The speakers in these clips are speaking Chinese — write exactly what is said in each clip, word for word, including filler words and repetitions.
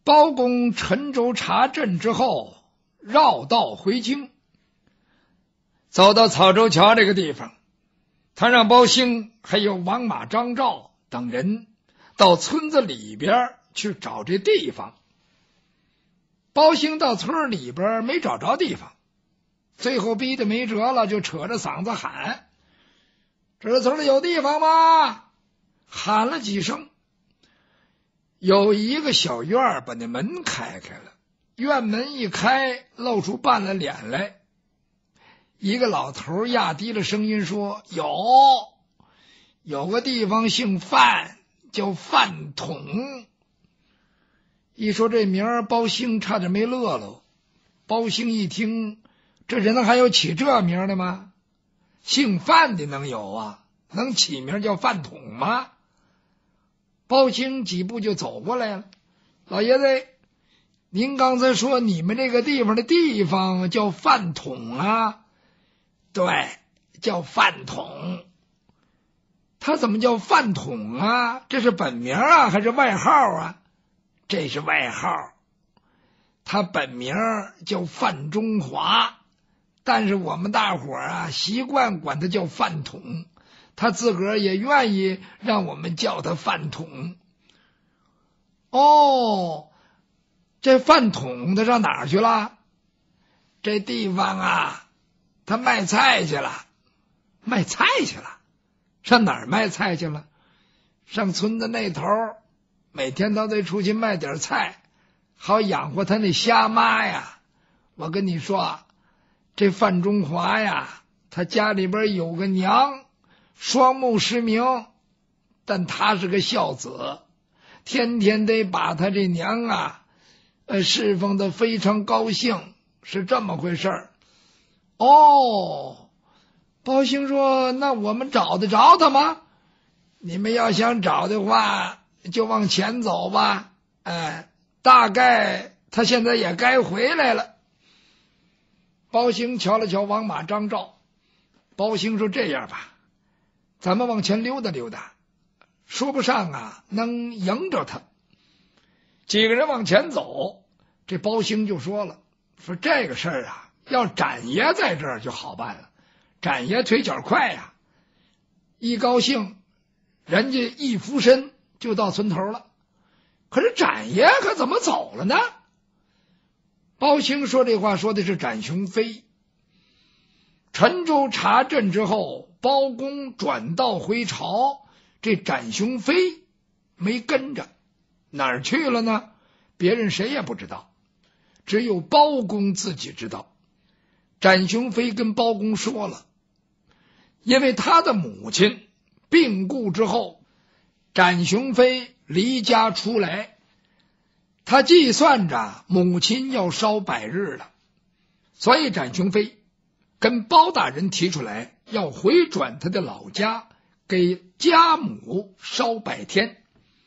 包公陈州查镇之后，绕道回京，走到草洲桥这个地方，他让包兴还有王马张赵等人到村子里边去找这地方。包兴到村里边没找着地方，最后逼得没辙了，就扯着嗓子喊：这村里有地方吗？喊了几声，有一个小院把那门开开了，院门一开，露出半拉脸来。一个老头压低了声音说：有有个地方姓范，叫范统。一说这名儿，包兴差点没乐了。包兴一听，这人还有起这名的吗？姓范的能有啊？能起名叫范统吗？包兴几步就走过来了。老爷子，您刚才说你们这个地方的地方叫范统啊？对，叫范统。他怎么叫范统啊？这是本名啊还是外号啊？这是外号。他本名叫范中华，但是我们大伙儿啊习惯管他叫范统，他自个儿也愿意让我们叫他范统。哦，这范统他上哪儿去了？这地方啊，他卖菜去了。卖菜去了？上哪儿卖菜去了？上村子那头，每天都得出去卖点菜，好养活他那瞎妈呀。我跟你说，这范中华呀，他家里边有个娘，双目失明，但他是个孝子，天天得把他这娘啊呃，侍奉的非常高兴，是这么回事儿。哦，包兴说，那我们找得着他吗？你们要想找的话，就往前走吧。哎，大概他现在也该回来了。包兴瞧了瞧王马张赵，包兴说，这样吧，咱们往前溜达溜达，说不上啊能迎着他。几个人往前走，这包兴就说了，说这个事儿啊，要展爷在这儿就好办了。展爷腿脚快呀，一高兴人家一俯身就到村头了。可是展爷可怎么走了呢？包兴说这话说的是展雄飞。陈州查镇之后，包公转道回朝，这展雄飞没跟着，哪儿去了呢？别人谁也不知道，只有包公自己知道。展雄飞跟包公说了，因为他的母亲病故之后，展雄飞离家出来，他计算着母亲要烧百日了，所以展雄飞跟包大人提出来要回转他的老家，给家母烧百天。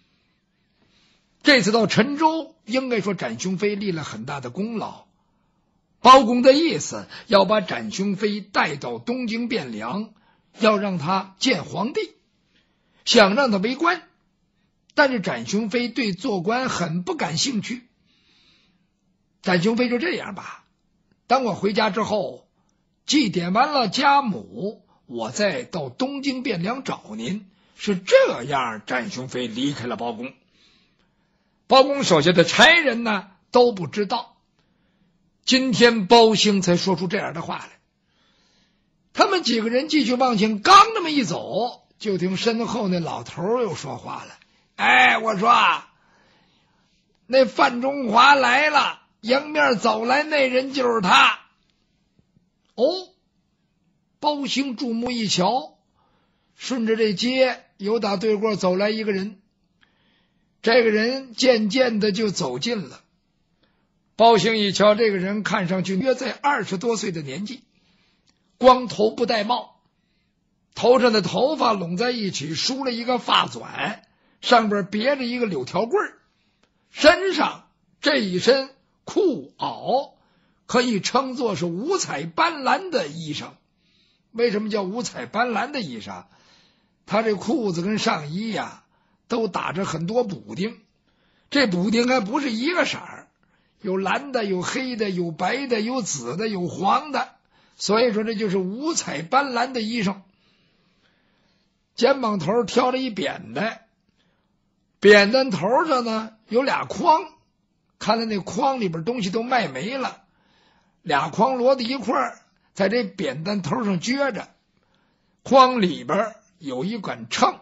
这次到陈州，应该说展雄飞立了很大的功劳。包公的意思要把展雄飞带到东京汴梁，要让他见皇帝，想让他为官。但是展雄飞对做官很不感兴趣。展雄飞就这样吧，等我回家之后，祭奠完了家母，我再到东京汴梁找您。是这样，展雄飞离开了包公。包公手下的差人呢都不知道，今天包兴才说出这样的话来。他们几个人继续往前，刚那么一走，就听身后那老头又说话了。哎，我说啊，那范中华来了，迎面走来那人就是他。哦，包兴注目一瞧，顺着这街有打对过走来一个人，这个人渐渐的就走近了。包兴一瞧，这个人看上去约在二十多岁的年纪，光头不戴帽，头上的头发拢在一起，梳了一个发卷，上边别着一个柳条棍，身上这一身裤袄可以称作是五彩斑斓的衣裳。为什么叫五彩斑斓的衣裳？他这裤子跟上衣呀、啊、都打着很多补丁， 这补丁还不是一个色儿，有蓝的，有黑的，有白的，有紫的，有黄的，所以说这就是五彩斑斓的衣裳。肩膀头挑着一扁担，扁担头上呢有俩筐，看来那筐里边东西都卖没了，俩筐摞在一块儿，在这扁担头上撅着，筐里边有一杆秤。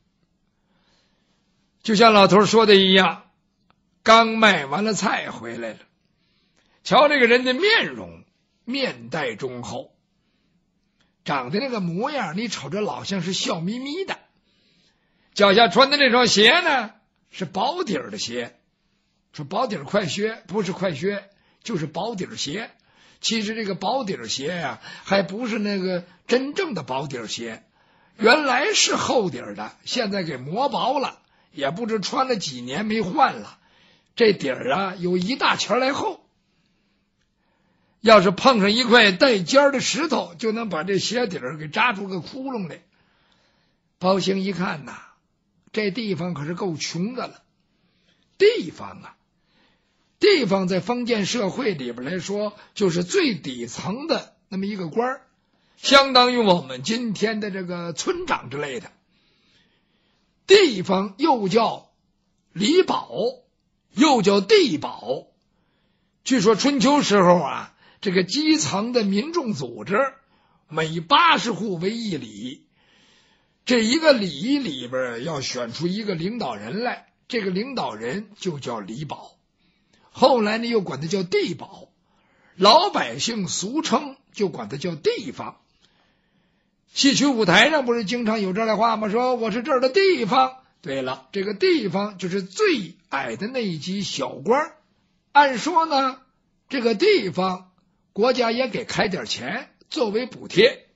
就像老头说的一样，刚卖完了菜回来了。瞧这个人的面容，面带忠厚，长得那个模样，你瞅着老像是笑眯眯的。脚下穿的这双鞋呢，是薄底儿的鞋。说薄底儿快靴，不是快靴，就是薄底儿鞋。其实这个薄底儿鞋呀、啊，还不是那个真正的薄底儿鞋，原来是厚底儿的，现在给磨薄了，也不知穿了几年没换了。这底儿啊，有一大圈来厚。要是碰上一块带尖的石头，就能把这鞋底儿给扎出个窟窿来。包兴一看呐，这地方可是够穷的了。地方啊，地方在封建社会里边来说，就是最底层的那么一个官儿，相当于我们今天的这个村长之类的。地方又叫里保，又叫地保。据说春秋时候啊，这个基层的民众组织每八十户为一里，这一个里里边要选出一个领导人来，这个领导人就叫里保。后来呢又管它叫地保，老百姓俗称就管它叫地方。戏曲舞台上不是经常有这类话吗？说我是这儿的地方。对了，这个地方就是最矮的那一级小官。按说呢，这个地方国家也给开点钱作为补贴。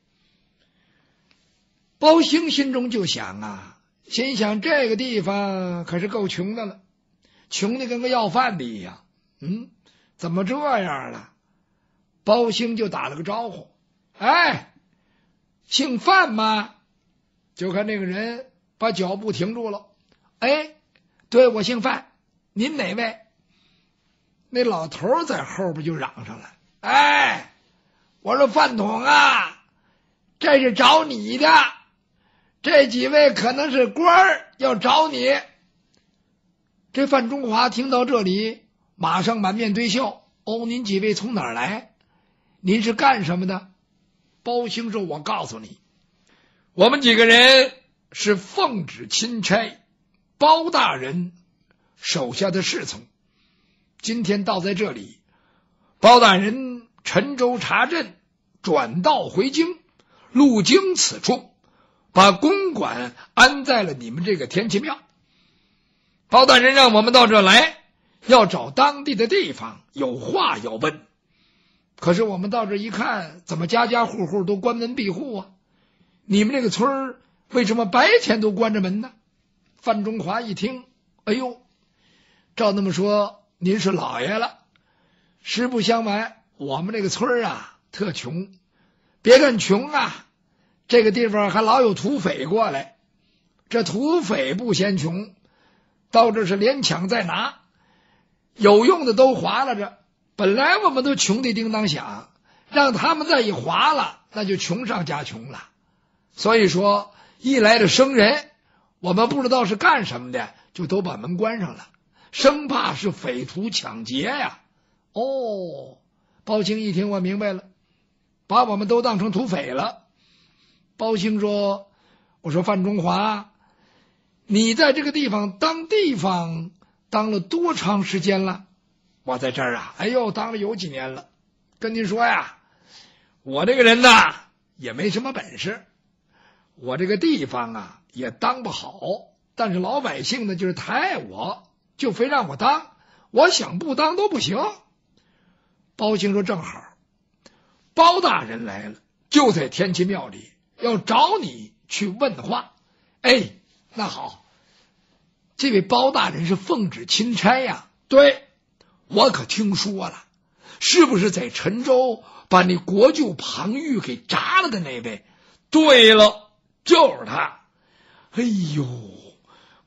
包兴心中就想啊，心想这个地方可是够穷的了，穷的跟个要饭的一样。嗯，怎么这样了？包兴就打了个招呼，哎，姓范吗？就看那个人把脚步停住了。哎，对，我姓范，您哪位？那老头在后边就嚷上来，哎，我说饭桶啊，这是找你的，这几位可能是官儿要找你。这范中华听到这里，马上满面堆笑。哦，您几位从哪儿来？您是干什么的？包兴说，我告诉你，我们几个人是奉旨钦差包大人手下的侍从，今天到在这里，包大人沉舟查镇，转道回京，路经此处，把公馆安在了你们这个天齐庙。包大人让我们到这来，要找当地的地方，有话要问。可是我们到这一看，怎么家家户户都关门闭户啊？你们这个村儿为什么白天都关着门呢？范中华一听，哎呦，照那么说您是老爷了。实不相瞒，我们这个村儿啊特穷，别看穷啊，这个地方还老有土匪过来。这土匪不嫌穷，到这是连抢再拿，有用的都划拉着。本来我们都穷的叮当响，让他们再一划拉，那就穷上加穷了。所以说一来的生人，我们不知道是干什么的，就都把门关上了，生怕是匪徒抢劫呀。哦，包兴一听，我明白了，把我们都当成土匪了。包兴说，我说范中华，你在这个地方当地方当了多长时间了？我在这儿啊，哎呦，当了有几年了。跟您说呀，我这个人呐也没什么本事，我这个地方啊也当不好，但是老百姓呢就是太爱我，就非让我当，我想不当都不行。包兴说，正好包大人来了，就在天齐庙里，要找你去问话。哎，那好，这位包大人是奉旨钦差呀。对，我可听说了，是不是在陈州把那国舅庞玉给铡了的那位？对了，就是他。哎呦，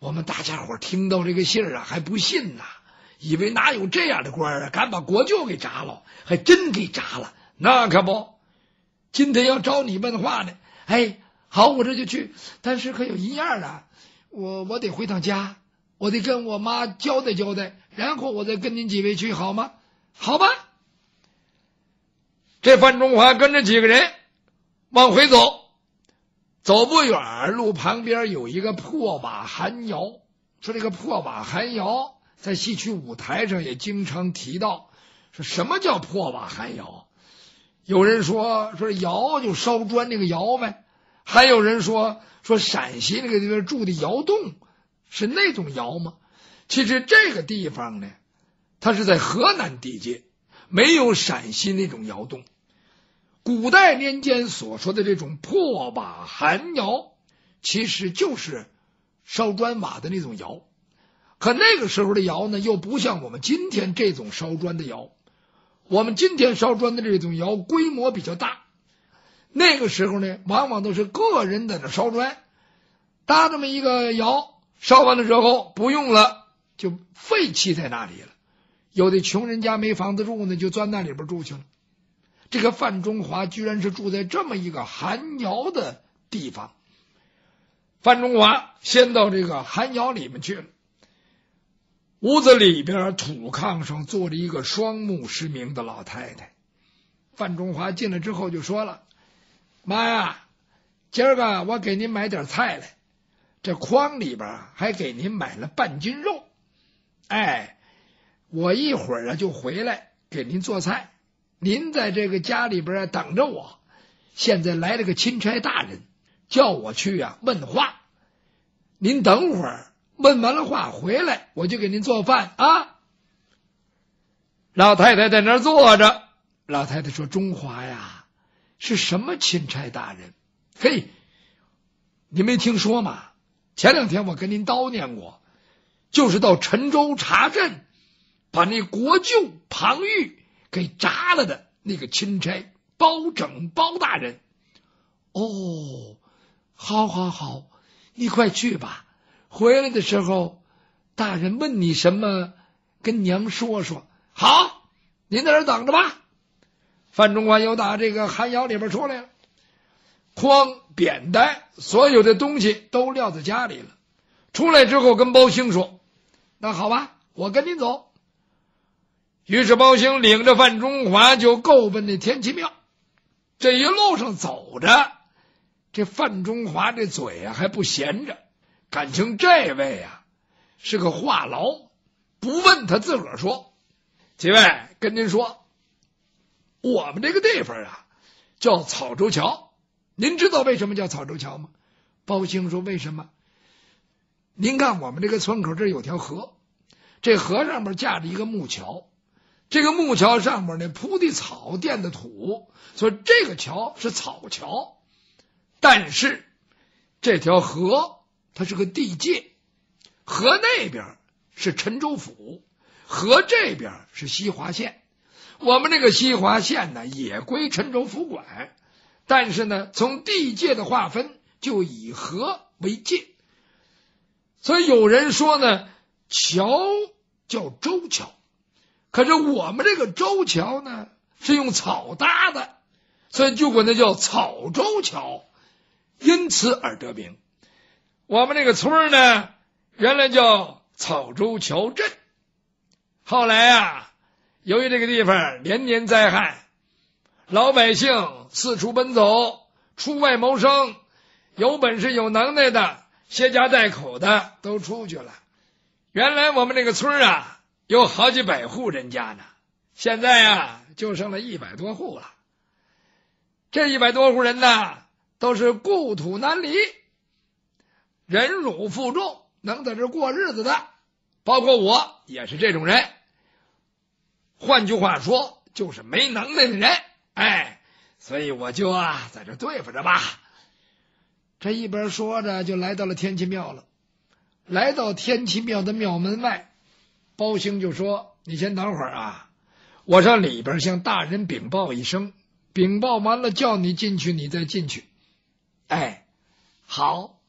我们大家伙听到这个信儿啊，还不信呐，以为哪有这样的官啊，敢把国舅给铡了，还真给铡了。那可不，今天要找你问话呢。哎，好，我这就去。但是可有一样啊，我我得回趟家，我得跟我妈交代交代，然后我再跟您几位去，好吗？好吧。这范仲华跟着几个人往回走，走不远，路旁边有一个破瓦寒窑。说这个破瓦寒窑在戏曲舞台上也经常提到，说什么叫破瓦寒窑？有人说说窑就烧砖那个窑呗，还有人说说陕西那个地方住的窑洞是那种窑吗？其实这个地方呢，它是在河南地界，没有陕西那种窑洞。古代年间所说的这种破瓦寒窑，其实就是烧砖瓦的那种窑。可那个时候的窑呢，又不像我们今天这种烧砖的窑。我们今天烧砖的这种窑规模比较大，那个时候呢，往往都是个人在那烧砖，搭这么一个窑，烧完了之后不用了，就废弃在那里了。有的穷人家没房子住呢，就钻那里边住去了。这个范仲华居然是住在这么一个寒窑的地方。范仲华先到这个寒窑里面去了，屋子里边土炕上坐着一个双目失明的老太太。范仲华进来之后就说了：妈呀，今儿个我给您买点菜来，这筐里边还给您买了半斤肉，哎，我一会儿啊就回来给您做菜，您在这个家里边等着我。现在来了个钦差大人，叫我去啊问话，您等会儿问完了话回来，我就给您做饭啊。老太太在那儿坐着，老太太说：中华呀，是什么钦差大人？嘿，你没听说吗？前两天我跟您叨念过，就是到陈州查镇，把那国舅庞玉给铡了的那个钦差包拯包大人。哦，好好好，你快去吧，回来的时候大人问你什么，跟娘说说。好，您在这儿等着吧。范仲华又打这个寒窑里边出来了，筐扁担所有的东西都撂在家里了。出来之后跟包兴说：那好吧，我跟您走。于是包兴领着范仲华就够奔那天齐庙。这一路上走着，这范仲华这嘴啊还不闲着，感情这位啊是个话痨，不问他自个儿说。几位跟您说，我们这个地方啊叫草州桥，您知道为什么叫草州桥吗？包兴说：为什么？您看我们这个村口这有条河，这河上面架着一个木桥，这个木桥上面呢铺的草垫的土，所以这个桥是草桥。但是这条河它是个地界，河那边是陈州府，河这边是西华县。我们这个西华县呢也归陈州府管，但是呢从地界的划分就以河为界。所以有人说呢，桥叫州桥，可是我们这个州桥呢是用草搭的，所以就管它叫草州桥，因此而得名。我们这个村呢原来叫草州桥镇，后来啊由于这个地方连年灾害，老百姓四处奔走，出外谋生，有本事有能耐的携家带口的都出去了。原来我们这个村啊有好几百户人家呢，现在啊就剩了一百多户了。这一百多户人呢都是故土难离，忍辱负重，能在这过日子的，包括我也是这种人。换句话说，就是没能耐的人，哎，所以我就啊在这对付着吧。这一边说着就来到了天齐庙了。来到天齐庙的庙门外，包兴就说：你先等会儿啊，我上里边向大人禀报一声，禀报完了叫你进去你再进去。哎，好。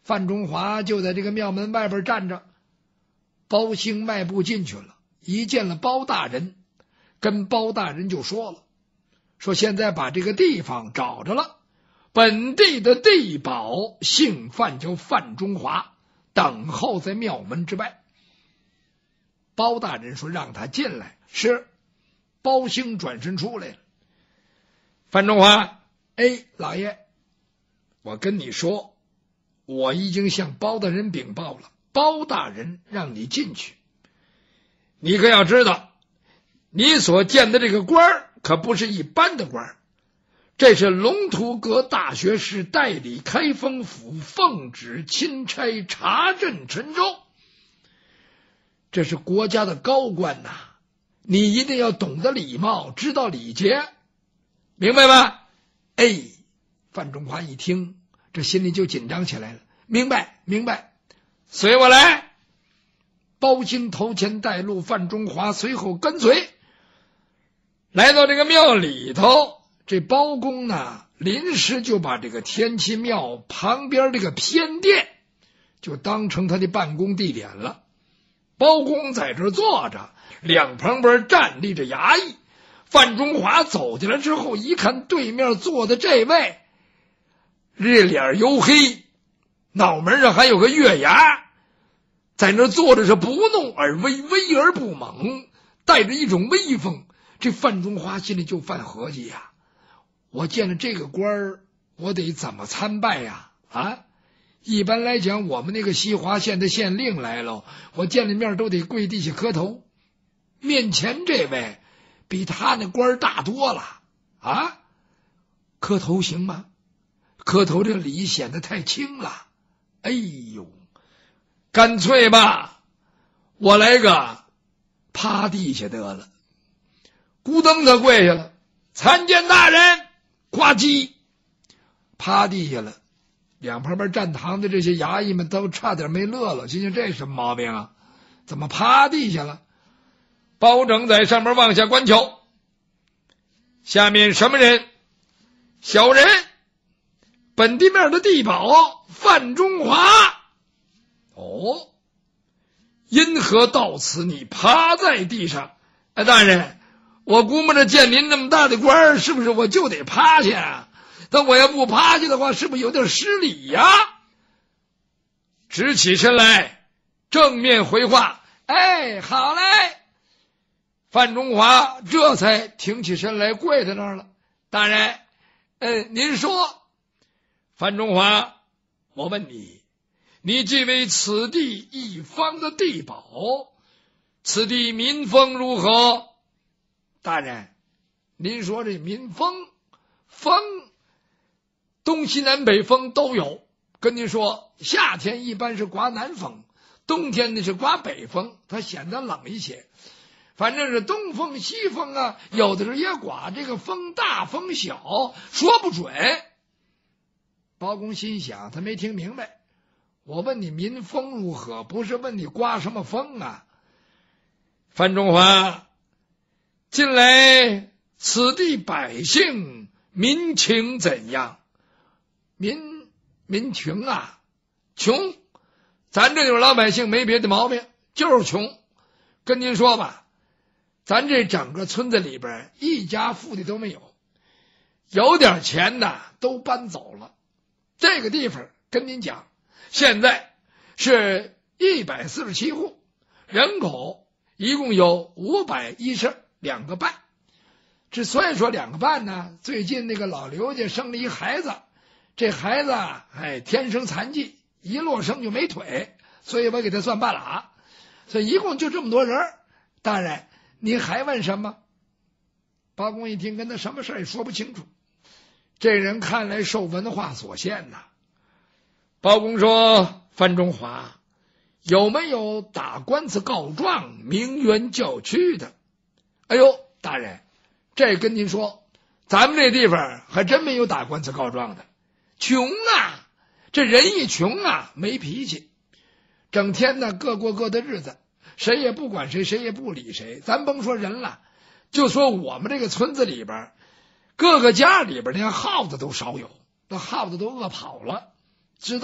范中华就在这个庙门外边站着。包兴迈步进去了，一见了包大人，跟包大人就说了，说现在把这个地方找着了，本地的地保姓范，叫范中华，等候在庙门之外。包大人说让他进来。是。包兴转身出来了。范中华，哎，老爷，我跟你说，我已经向包大人禀报了，包大人让你进去。你可要知道，你所见的这个官儿可不是一般的官儿，这是龙图阁大学士代理开封府奉旨钦差查镇陈州，这是国家的高官呐、啊，你一定要懂得礼貌，知道礼节，明白吗？哎，范中华一听，这心里就紧张起来了。明白，明白，随我来。包兴头前带路，范中华随后跟随，来到这个庙里头。这包公呢，临时就把这个天齐庙旁边这个偏殿就当成他的办公地点了。包公在这坐着，两旁边站立着衙役。范中华走进来之后，一看对面坐的这位，这脸黝黑，脑门上还有个月牙，在那坐着是不怒而威，威而不猛，带着一种威风。这范中华心里就犯合计呀、啊，我见了这个官儿，我得怎么参拜呀？啊，一般来讲，我们那个西华县的县令来了，我见了面都得跪地下磕头。面前这位比他那官儿大多了啊，磕头行吗？磕头这礼显得太轻了。哎呦，干脆吧，我来个趴地下得了。咕噔他跪下了，参见大人，呱唧趴地下了。两旁边站堂的这些衙役们都差点没乐了，心想这什么毛病啊？怎么趴地下了？包拯在上面往下观瞧，下面什么人？小人，本地面的地保范中华。哦，因何到此你趴在地上？哎，大人，我估摸着见您那么大的官儿，是不是我就得趴下啊？但我要不趴下的话，是不是有点失礼呀、啊？直起身来，正面回话。哎，好嘞。范中华这才挺起身来，跪在那儿了。大人，呃，您说。范中华，我问你，你既为此地一方的地保，此地民风如何？大人，您说这民风，风东西南北风都有。跟您说，夏天一般是刮南风，冬天呢是刮北风，它显得冷一些。反正是东风西风啊，有的时候也刮，这个风大风小说不准。包公心想，他没听明白，我问你民风如何，不是问你刮什么风啊。范中华，近来此地百姓民情怎样？民民情啊，穷。咱这种老百姓没别的毛病，就是穷。跟您说吧，咱这整个村子里边一家富的都没有，有点钱的都搬走了。这个地方跟您讲，现在是一百四十七户，人口一共有五百一十两个半。之所以说两个半呢，最近那个老刘家生了一孩子，这孩子哎天生残疾，一落生就没腿，所以我给他算半拉，所以一共就这么多人。大人，你还问什么？包公一听，跟他什么事也说不清楚。这人看来受文化所限呐。包公说：范中华，有没有打官司告状鸣冤叫屈的？哎呦，大人，这跟您说，咱们这地方还真没有打官司告状的。穷啊，这人一穷啊，没脾气，整天呢各过各的日子，谁也不管谁，谁也不理谁。咱甭说人了，就说我们这个村子里边，各个家里边连耗子都少有，那耗子都饿跑了。知道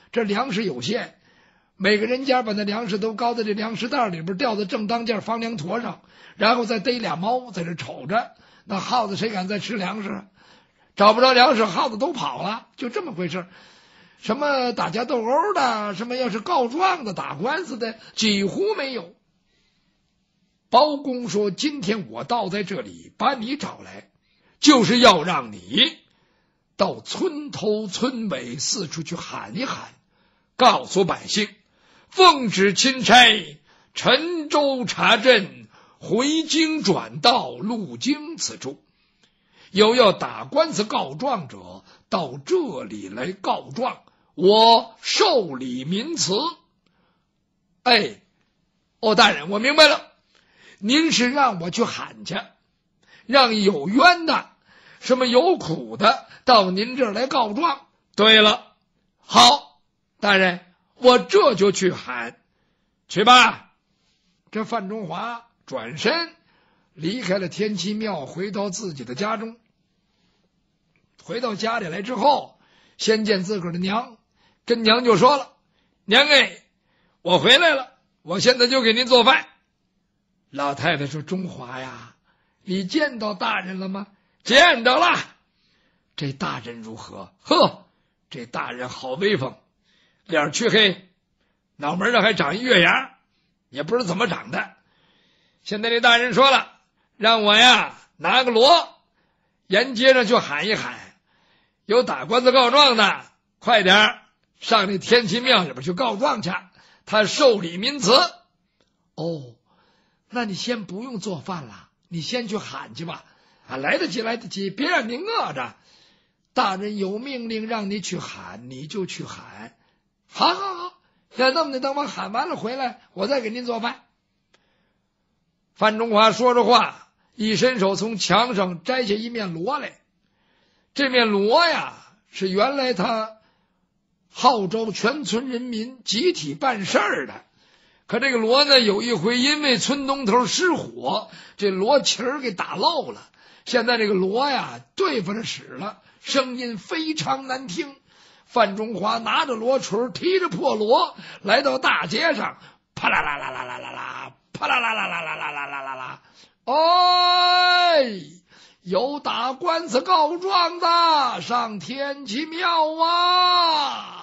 这粮食有限，每个人家把那粮食都高在这粮食袋里边，吊在正当间房梁坨上，然后再逮俩猫在这瞅着。那耗子谁敢再吃粮食？找不着粮食，耗子都跑了，就这么回事。什么打架斗殴的，什么要是告状的、打官司的，几乎没有。包公说：“今天我倒在这里把你找来，就是要让你到村头村尾四处去喊一喊，告诉百姓，奉旨钦差陈州查镇，回京转到路京此处。有要打官司告状者，到这里来告状，我受理民词。”哎，哦，大人，我明白了，您是让我去喊去，让有冤的、什么有苦的到您这儿来告状。对了，好，大人，我这就去喊，去吧。这范中华转身离开了天齐庙，回到自己的家中。回到家里来之后，先见自个儿的娘，跟娘就说了：“娘哎，我回来了，我现在就给您做饭。”老太太说：“中华呀，你见到大人了吗？”“见到了。”“这大人如何？”“呵，这大人好威风，脸黢黑，脑门上还长一月牙，也不知怎么长的。现在这大人说了，让我呀拿个锣，沿街上去喊一喊，有打官司告状的，快点上这天齐庙里边去告状去，他受理民词。”“哦，那你先不用做饭了，你先去喊去吧。啊，来得及来得及，别让你饿着。大人有命令让你去喊，你就去喊。好好好，那那么的，等我喊完了回来，我再给您做饭。”范中华说着话，一伸手从墙上摘下一面锣来。这面锣呀，是原来他号召全村人民集体办事儿的。可这个锣呢，有一回因为村东头失火，这锣旗儿给打漏了。现在这个锣呀，对付着使了，声音非常难听。范中华拿着锣锤，提着破锣，来到大街上，啪啦啦啦啦啦啦啦，啪啦啦啦啦啦啦啦啦啦啦，哎，有打官司告状的上天齐庙啊！